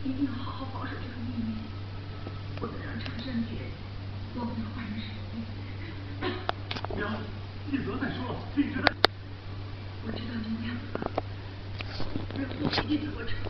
一定要好好保守这个秘密，不能让长山觉我们的坏人是你。 娘，你不要再说了，你知道。 我知道你们两个人不一定得我成。